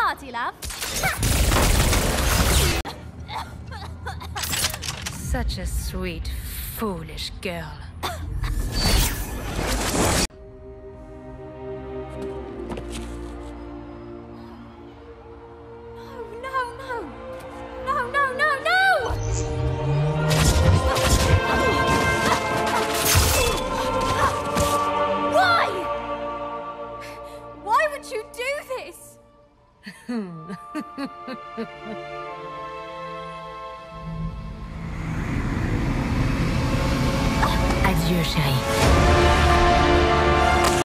party, love. Such a sweet, foolish girl. Adieu, chérie.